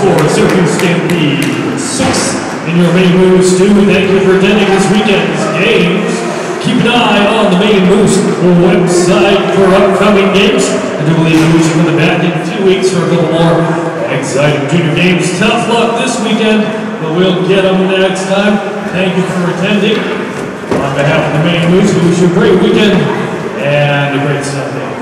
for Syracuse Stampede 6 in your Maine Moose 2. Thank you for attending this weekend's games. Keep an eye on the Maine Moose website for upcoming games. I do believe the Moose are coming back in 2 weeks for a couple more exciting junior games. Tough luck this weekend, but we'll get them next time. Thank you for attending. On behalf of the Maine Moose, we wish you a great weekend and a great Sunday.